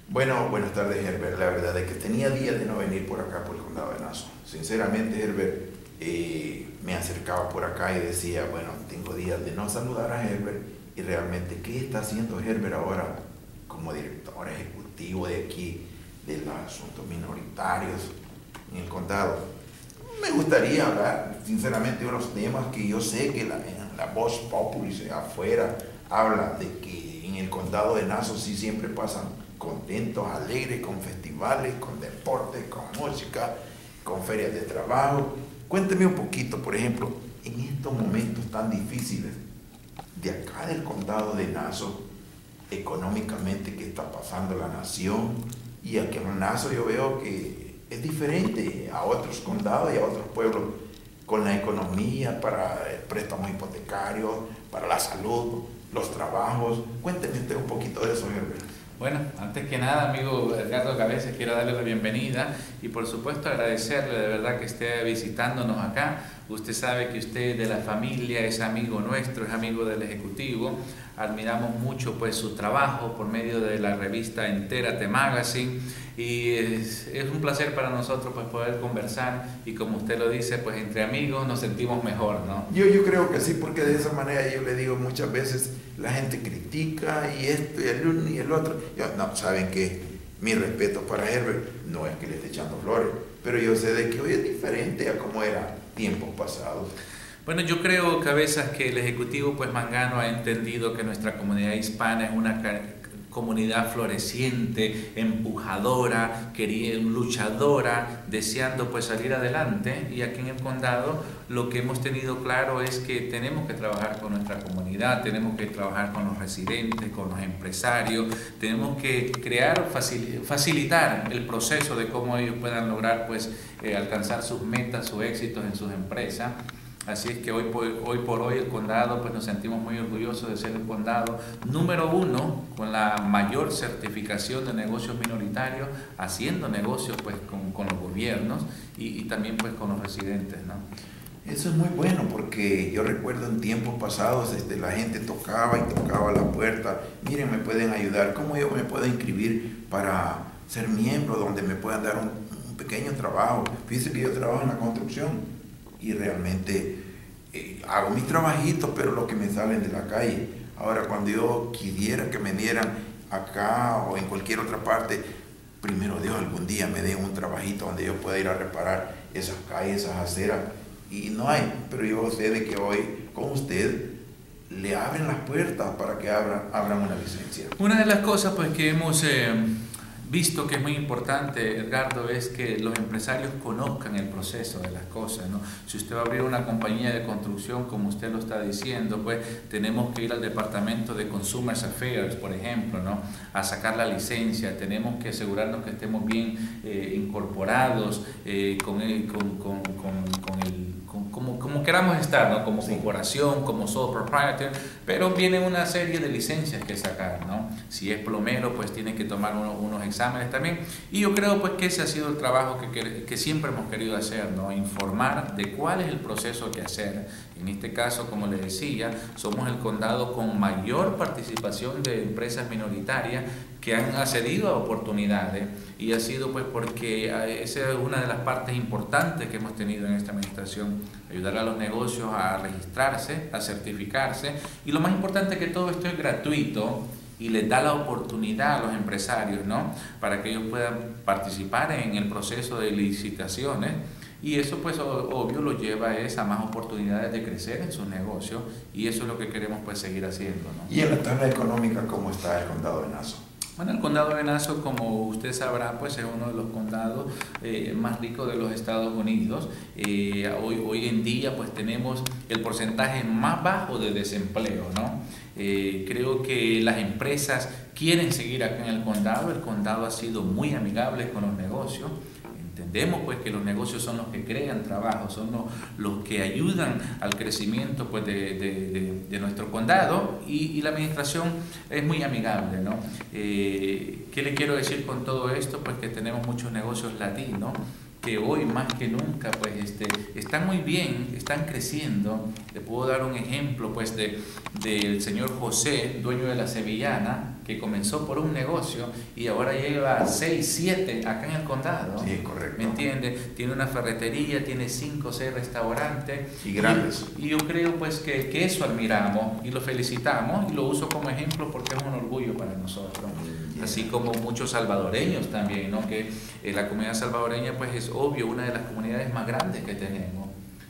Bueno, buenas tardes, Herbert. La verdad es que tenía días de no venir por acá, por el condado de Nassau. Sinceramente, Herbert, me acercaba por acá y decía, bueno, tengo días de no saludar a Herbert y realmente, ¿qué está haciendo Herbert ahora como director ejecutivo de aquí, de los asuntos minoritarios en el condado? Me gustaría hablar, sinceramente, de unos temas que yo sé que en la voz populi afuera habla de que en el condado de Nassau sí siempre pasan contentos, alegres, con festivales, con deportes, con música, con ferias de trabajo. Cuénteme un poquito, por ejemplo, en estos momentos tan difíciles de acá del condado de Nassau, económicamente, qué está pasando la nación, y aquí en Nassau yo veo que es diferente a otros condados y a otros pueblos con la economía para préstamos hipotecarios, para la salud, los trabajos. Cuénteme usted un poquito de eso, Herbert. Bueno, antes que nada, amigo Edgardo Cabezas, quiero darle la bienvenida y por supuesto agradecerle de verdad que esté visitándonos acá. Usted sabe que usted es de la familia, es amigo nuestro, es amigo del Ejecutivo. Admiramos mucho pues su trabajo por medio de la revista Entérate Magazine y es un placer para nosotros pues poder conversar y como usted lo dice, pues entre amigos nos sentimos mejor, ¿no? Yo creo que sí, porque de esa manera yo le digo muchas veces, la gente critica y esto y el uno y el otro. No, saben que mi respeto para Herbert, no es que le esté echando flores, pero yo sé de que hoy es diferente a como era tiempos pasados. Bueno, yo creo, Cabezas, que el Ejecutivo pues Mangano ha entendido que nuestra comunidad hispana es una comunidad floreciente, empujadora, luchadora, deseando pues salir adelante, y aquí en el condado lo que hemos tenido claro es que tenemos que trabajar con nuestra comunidad, tenemos que trabajar con los residentes, con los empresarios, tenemos que crear, facilitar el proceso de cómo ellos puedan lograr pues alcanzar sus metas, sus éxitos en sus empresas. Así es que hoy por hoy el condado pues nos sentimos muy orgullosos de ser el condado número 1 con la mayor certificación de negocios minoritarios, haciendo negocios pues con los gobiernos y también pues con los residentes, ¿no? Eso es muy bueno porque yo recuerdo en tiempos pasados la gente tocaba y tocaba la puerta. Miren, me pueden ayudar, ¿cómo yo me puedo inscribir para ser miembro donde me puedan dar un pequeño trabajo? Fíjense que yo trabajo en la construcción y realmente hago mis trabajitos, pero los que me salen de la calle. Ahora, cuando yo quisiera que me dieran acá o en cualquier otra parte, primero Dios algún día me dé un trabajito donde yo pueda ir a reparar esas calles, esas aceras, y no hay, pero yo sé de que hoy con usted le abren las puertas para que abran una licencia. Una de las cosas pues que hemos visto que es muy importante, Edgardo, es que los empresarios conozcan el proceso de las cosas, ¿no? Si usted va a abrir una compañía de construcción, como usted lo está diciendo, pues tenemos que ir al departamento de Consumer Affairs, por ejemplo, ¿no? A sacar la licencia, tenemos que asegurarnos que estemos bien incorporados como queramos estar, ¿no? Como corporación, como sole proprietor, pero viene una serie de licencias que sacar, ¿no? Si es plomero, pues tiene que tomar unos exámenes también, y yo creo pues que ese ha sido el trabajo que siempre hemos querido hacer, ¿no? Informar de cuál es el proceso que hacer. En este caso, como les decía, somos el condado con mayor participación de empresas minoritarias que han accedido a oportunidades, y ha sido pues porque esa es una de las partes importantes que hemos tenido en esta administración, ayudar a los negocios a registrarse, a certificarse, y lo más importante es que todo esto es gratuito y les da la oportunidad a los empresarios, ¿no? Para que ellos puedan participar en el proceso de licitaciones, y eso pues obvio lo lleva a más oportunidades de crecer en sus negocios, y eso es lo que queremos pues seguir haciendo, ¿no? ¿Y en la tabla económica cómo está el condado de Nassau? Bueno, el condado de Nassau, como usted sabrá, pues es uno de los condados más ricos de los Estados Unidos. Hoy en día pues tenemos el porcentaje más bajo de desempleo, ¿no? Creo que las empresas quieren seguir acá en el condado ha sido muy amigable con los negocios. Entendemos pues que los negocios son los que crean trabajo, son los que ayudan al crecimiento pues de nuestro condado, y la administración es muy amigable, ¿no? ¿Qué le quiero decir con todo esto? Pues que tenemos muchos negocios latinos que hoy más que nunca pues están muy bien, están creciendo. Le puedo dar un ejemplo pues del señor José, dueño de la Sevillana, que comenzó por un negocio y ahora lleva 6, 7 acá en el condado. Sí, correcto. ¿Me entiende? Tiene una ferretería, tiene 5 o 6 restaurantes. Y grandes. Y yo creo pues que eso admiramos y lo felicitamos y lo uso como ejemplo porque es un orgullo para nosotros. Así como muchos salvadoreños también, ¿no? Que la comunidad salvadoreña pues es obvio una de las comunidades más grandes que tenemos.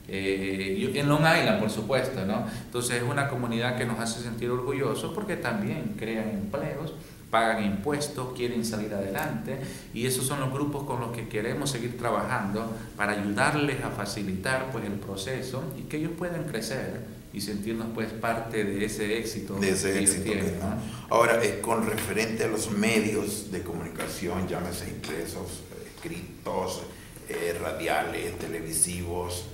En Long Island, por supuesto, ¿no? Entonces es una comunidad que nos hace sentir orgullosos porque también crean empleos, pagan impuestos, quieren salir adelante, y esos son los grupos con los que queremos seguir trabajando para ayudarles a facilitar pues el proceso y que ellos puedan crecer y sentirnos pues parte de ese éxito. De ese éxito tienen, ¿no? Ahora, con referente a los medios de comunicación, llámese impresos, escritos, radiales, televisivos,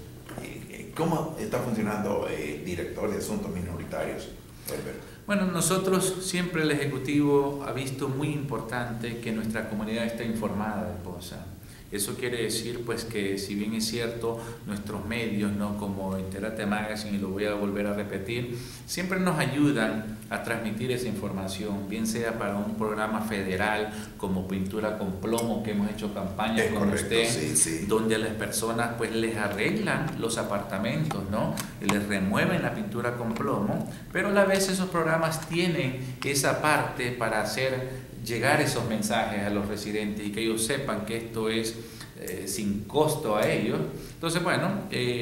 ¿cómo está funcionando el director de asuntos minoritarios, Herbert? Bueno, nosotros siempre el Ejecutivo ha visto muy importante que nuestra comunidad esté informada de cosas. Eso quiere decir pues que si bien es cierto nuestros medios, ¿no? Como Interate Magazine, y lo voy a volver a repetir, siempre nos ayudan a transmitir esa información, bien sea para un programa federal como Pintura con Plomo, que hemos hecho campañas con usted, sí. donde a las personas pues les arreglan los apartamentos, ¿no? Les remueven la pintura con plomo, pero a la vez esos programas tienen esa parte para hacer llegar esos mensajes a los residentes y que ellos sepan que esto es sin costo a ellos. Entonces, bueno,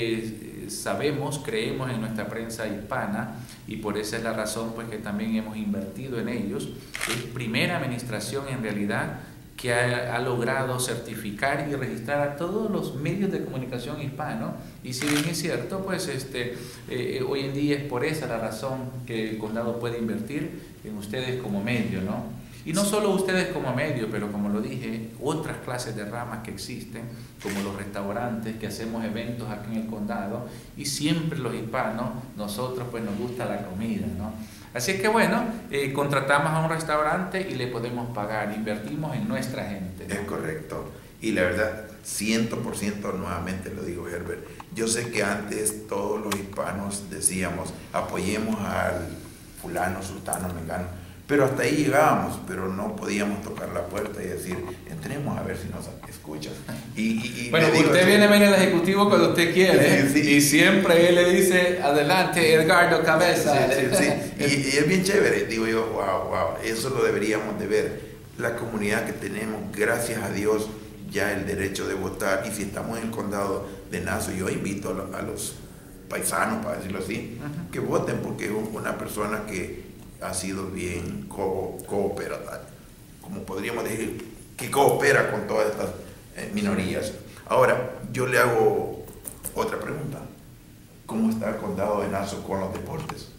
sabemos, creemos en nuestra prensa hispana y por esa es la razón pues que también hemos invertido en ellos. Es primera administración en realidad que ha logrado certificar y registrar a todos los medios de comunicación hispanos, y si bien es cierto, pues hoy en día es por esa la razón que el condado puede invertir en ustedes como medio, ¿no? Y no solo ustedes como medio, pero como lo dije, otras clases de ramas que existen, como los restaurantes, que hacemos eventos aquí en el condado, y siempre los hispanos, nosotros pues nos gusta la comida, ¿no? Así es que bueno, contratamos a un restaurante y le podemos pagar, invertimos en nuestra gente, ¿no? Es correcto. Y la verdad, 100% nuevamente lo digo, Herbert. Yo sé que antes todos los hispanos decíamos, apoyemos al fulano, sultano, mengano, pero hasta ahí llegábamos, pero no podíamos tocar la puerta y decir, entremos a ver si nos escuchas. Bueno, usted viene a ver al Ejecutivo cuando usted quiere, sí. Y siempre él le dice, adelante, Edgardo Cabeza. Sí. Y es bien chévere, digo yo, wow, eso lo deberíamos de ver. La comunidad que tenemos, gracias a Dios, ya el derecho de votar, y si estamos en el condado de Nassau, yo invito a los paisanos, para decirlo así, que voten, porque es una persona que ha sido bien cooperativa, como podríamos decir, que coopera con todas estas minorías. Ahora, yo le hago otra pregunta. ¿Cómo está el condado de Nassau con los deportes?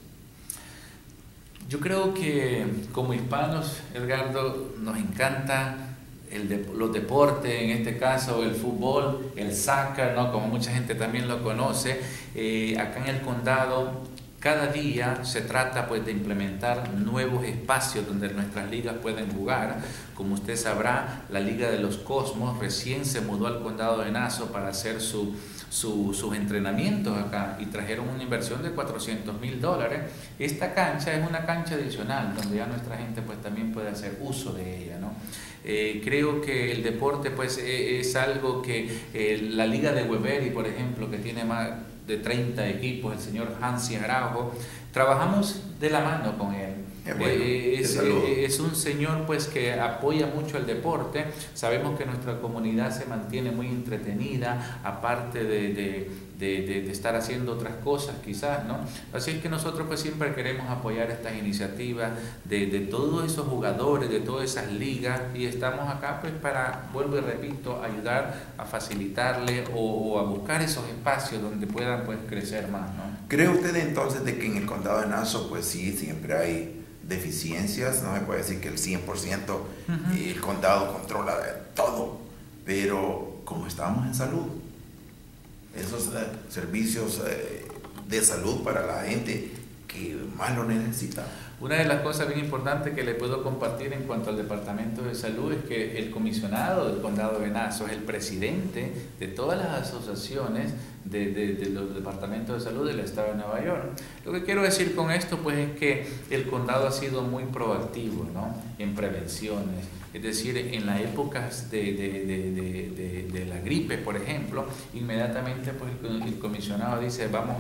Yo creo que como hispanos, Edgardo, nos encanta los deportes, en este caso el fútbol, el soccer, ¿no? Como mucha gente también lo conoce. Acá en el condado cada día se trata pues de implementar nuevos espacios donde nuestras ligas pueden jugar. Como usted sabrá, la Liga de los Cosmos recién se mudó al condado de Nassau para hacer sus entrenamientos acá y trajeron una inversión de $400,000. Esta cancha es una cancha adicional donde ya nuestra gente pues también puede hacer uso de ella, ¿no? Creo que el deporte pues es algo que la Liga de Weberi, por ejemplo, que tiene más de 30 equipos, el señor Hansi Araujo, trabajamos de la mano con él. Es un señor pues que apoya mucho el deporte. Sabemos que nuestra comunidad se mantiene muy entretenida, aparte de estar haciendo otras cosas quizás, ¿no? Así es que nosotros pues siempre queremos apoyar estas iniciativas de todos esos jugadores, de todas esas ligas, y estamos acá pues para, vuelvo y repito, ayudar a facilitarle o a buscar esos espacios donde puedan pues crecer más, ¿no? ¿Cree usted entonces de que en el condado de Nassau pues sí, siempre hay deficiencias? No me puede decir que el 100% el condado controla todo, pero como estamos en salud, esos servicios de salud para la gente que más lo necesita. Una de las cosas bien importantes que le puedo compartir en cuanto al Departamento de Salud es que el comisionado del Condado de Venado es el presidente de todas las asociaciones de los departamentos de salud del estado de Nueva York. Lo que quiero decir con esto pues es que el condado ha sido muy proactivo, ¿no?, en prevenciones. Es decir, en las épocas de la gripe, por ejemplo, inmediatamente pues el comisionado dice vamos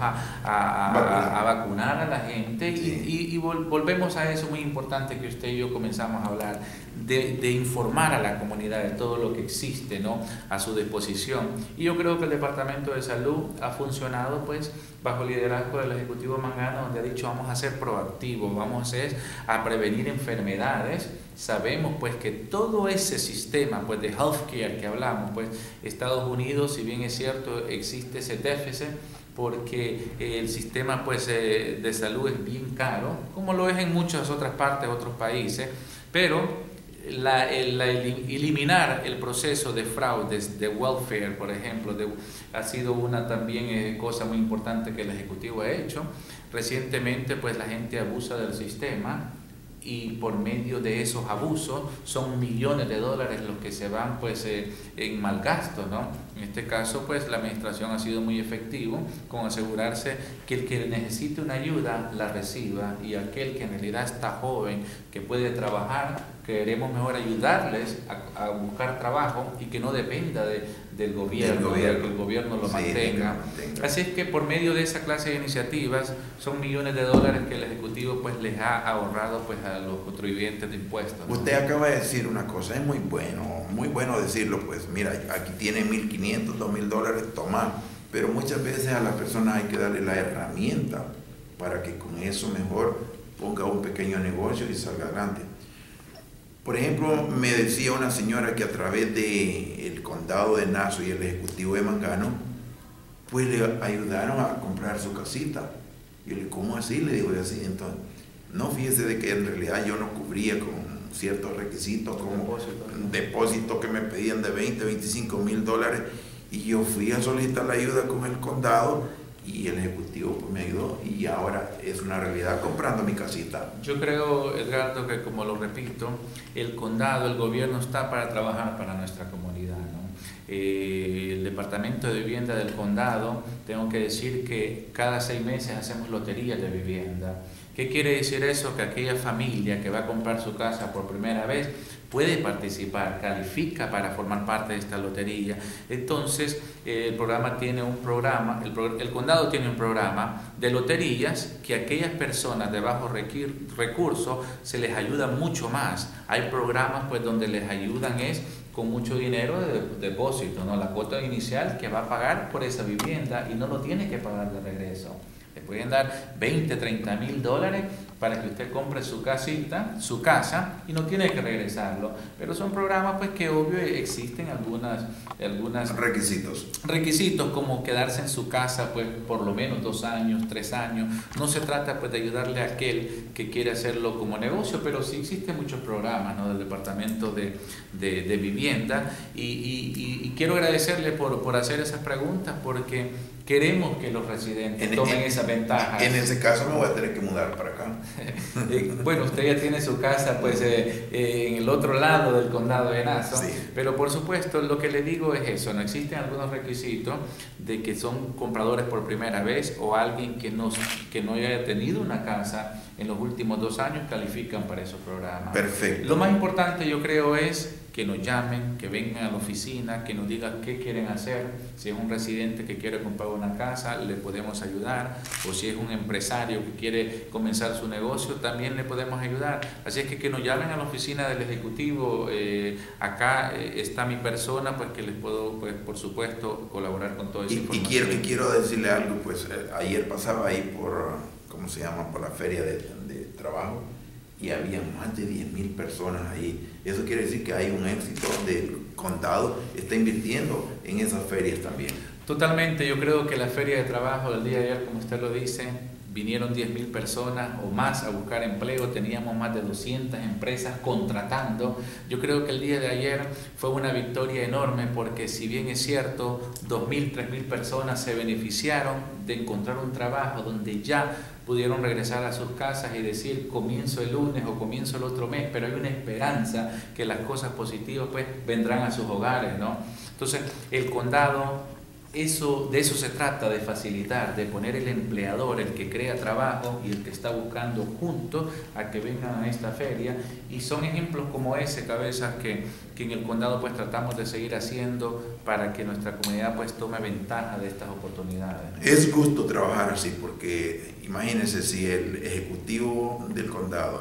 a vacunar a la gente y volvemos a eso muy importante que usted y yo comenzamos a hablar, de informar a la comunidad de todo lo que existe, ¿no?, a su disposición. Y yo creo que el Departamento de Salud ha funcionado pues bajo el liderazgo del Ejecutivo Mangano, donde ha dicho vamos a ser proactivos, vamos a prevenir enfermedades. Sabemos pues que todo ese sistema pues de healthcare que hablamos, pues Estados Unidos, si bien es cierto, existe ese déficit porque el sistema pues de salud es bien caro, como lo es en muchas otras partes, otros países, pero eliminar el proceso de fraudes de welfare, por ejemplo, ha sido una también cosa muy importante que el Ejecutivo ha hecho. Recientemente pues la gente abusa del sistema y por medio de esos abusos son millones de dólares los que se van pues en mal gasto, ¿no? En este caso pues la administración ha sido muy efectivo con asegurarse que el que necesite una ayuda la reciba, y aquel que en realidad está joven, que puede trabajar, queremos mejor ayudarles a buscar trabajo y que no dependa del gobierno, de que el gobierno lo mantenga. Así es que por medio de esa clase de iniciativas son millones de dólares que el Ejecutivo pues les ha ahorrado pues a los contribuyentes de impuestos, ¿no? Usted acaba de decir una cosa, es muy bueno decirlo, pues mira, aquí tiene $1,500, $2,000, toma, pero muchas veces a las personas hay que darle la herramienta para que con eso mejor ponga un pequeño negocio y salga adelante. Por ejemplo, me decía una señora que a través del condado de Nassau y el ejecutivo de Mangano, pues le ayudaron a comprar su casita. Y yo le digo, ¿cómo así? Le digo así. Entonces, no, fíjese de que en realidad yo no cubría con ciertos requisitos, como un depósito que me pedían de $20, $25,000, y yo fui a solicitar la ayuda con el condado y el ejecutivo pues me ayudó, y ahora es una realidad comprando mi casita. Yo creo, Edgardo, que como lo repito, el condado, el gobierno está para trabajar para nuestra comunidad, ¿no? El Departamento de Vivienda del condado, tengo que decir que cada 6 meses hacemos loterías de vivienda. ¿Qué quiere decir eso? Que aquella familia que va a comprar su casa por primera vez puede participar, califica para formar parte de esta lotería. Entonces, el programa tiene un programa, el condado tiene un programa de loterías que a aquellas personas de bajos recursos se les ayuda mucho más. Hay programas pues donde les ayudan con mucho dinero de depósito, ¿no?, la cuota inicial que va a pagar por esa vivienda y no lo tiene que pagar de regreso. Le pueden dar $20, $30,000 para que usted compre su casita, su casa, y no tiene que regresarlo. Pero son programas pues que obvio existen algunas requisitos como quedarse en su casa pues por lo menos 2 años, 3 años. No se trata pues de ayudarle a aquel que quiere hacerlo como negocio, pero sí existen muchos programas, ¿no?, del Departamento de Vivienda, y quiero agradecerle por hacer esas preguntas, porque queremos que los residentes tomen esas ventajas. En ese caso me voy a tener que mudar para acá. Bueno, usted ya tiene su casa pues en el otro lado del condado de Nassau, sí. Pero por supuesto lo que le digo es eso, no existen algunos requisitos de que son compradores por primera vez o alguien que no haya tenido una casa en los últimos 2 años califican para esos programas. Perfecto. Lo más importante yo creo es que nos llamen, que vengan a la oficina, que nos digan qué quieren hacer. Si es un residente que quiere comprar una casa, le podemos ayudar, o si es un empresario que quiere comenzar su negocio, también le podemos ayudar. Así es que nos llamen a la oficina del ejecutivo. Acá está mi persona, pues que les puedo, pues por supuesto, colaborar con toda esa información. Y quiero decirle algo, pues ayer pasaba ahí por, ¿cómo se llama?, por la feria de trabajo, y había más de 10,000 personas ahí. Eso quiere decir que hay un éxito del condado, está invirtiendo en esas ferias también. Totalmente, yo creo que la feria de trabajo del día de ayer, como usted lo dice, vinieron 10.000 personas o más a buscar empleo, teníamos más de 200 empresas contratando. Yo creo que el día de ayer fue una victoria enorme porque si bien es cierto, 2.000, 3.000 personas se beneficiaron de encontrar un trabajo donde ya pudieron regresar a sus casas y decir comienzo el lunes o comienzo el otro mes, pero hay una esperanza que las cosas positivas pues vendrán a sus hogares, ¿no? Entonces el condado, de eso se trata, de facilitar, de poner el empleador, el que crea trabajo y el que está buscando juntos a que vengan a esta feria, y son ejemplos como ese, Cabezas, que en el condado pues tratamos de seguir haciendo para que nuestra comunidad pues tome ventaja de estas oportunidades. Es justo trabajar así, porque imagínense si el ejecutivo del condado,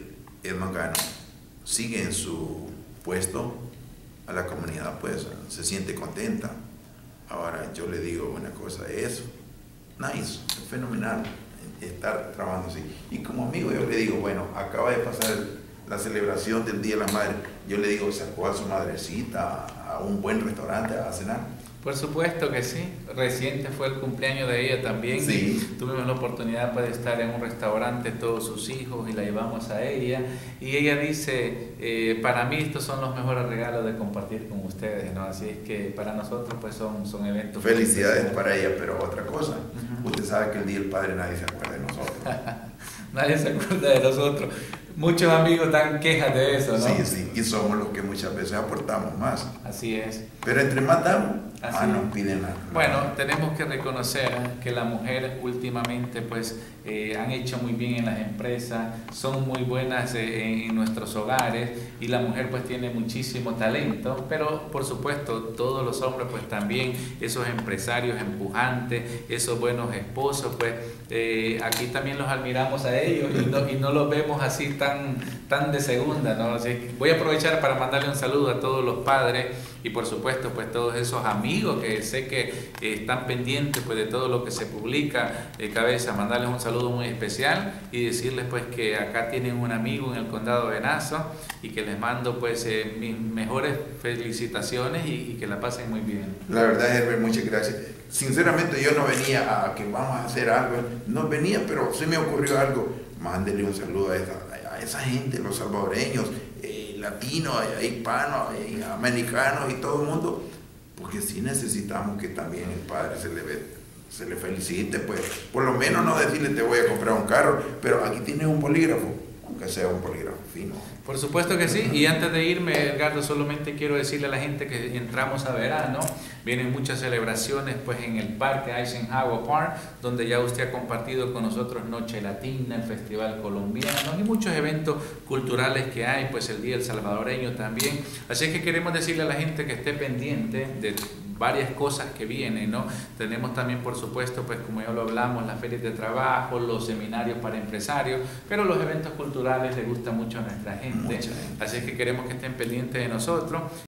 Ed McGano, sigue en su puesto, a la comunidad pues se siente contenta. Ahora yo le digo una cosa, es nice, es fenomenal estar trabajando así. Y como amigo yo le digo, bueno, acaba de pasar la celebración del Día de la Madre, yo le digo, sacó a su madrecita a un buen restaurante a cenar. Por supuesto que sí, reciente fue el cumpleaños de ella también, sí. Tuvimos la oportunidad de estar en un restaurante todos sus hijos y la llevamos a ella, y ella dice, para mí estos son los mejores regalos de compartir con ustedes, ¿no? Así es que para nosotros pues son eventos. Felicidades para ella, pero otra cosa, usted sabe que el Día del Padre nadie se acuerda de nosotros. Nadie se acuerda de nosotros. Muchos amigos dan quejas de eso, ¿no? Sí, y somos los que muchas veces aportamos más. Así es. Pero entre más damos, más nos piden nada. Bueno, tenemos que reconocer que las mujeres últimamente pues han hecho muy bien en las empresas, son muy buenas en nuestros hogares, y la mujer pues tiene muchísimo talento, pero por supuesto todos los hombres pues también, esos empresarios empujantes, esos buenos esposos, pues aquí también los admiramos a ellos y no los vemos así tan de segunda, ¿no? Así que voy a aprovechar para mandarle un saludo a todos los padres y por supuesto pues todos esos amigos que sé que están pendientes pues de todo lo que se publica, Cabeza, mandarles un saludo muy especial y decirles pues que acá tienen un amigo en el condado de Nassau y que les mando pues mis mejores felicitaciones y que la pasen muy bien. La verdad, Herbert, muchas gracias. Sinceramente yo no venía a que vamos a hacer algo, no venía, pero se me ocurrió algo. Mándele un saludo a esa gente, los salvadoreños, latinos, hispanos, americanos y todo el mundo, porque sí necesitamos que también el padre se le felicite, pues por lo menos no decirle te voy a comprar un carro, pero aquí tienes un bolígrafo, aunque sea un bolígrafo fino. Por supuesto que sí, y antes de irme, Edgardo, solamente quiero decirle a la gente que entramos a verano, vienen muchas celebraciones pues en el parque Eisenhower Park, donde ya usted ha compartido con nosotros Noche Latina, el Festival Colombiano y muchos eventos culturales que hay, pues el Día del Salvadoreño también, así que queremos decirle a la gente que esté pendiente de varias cosas que vienen, ¿no? Tenemos también, por supuesto, pues como ya lo hablamos, las ferias de trabajo, los seminarios para empresarios, pero los eventos culturales les gustan mucho a nuestra gente, así que queremos que estén pendientes de nosotros.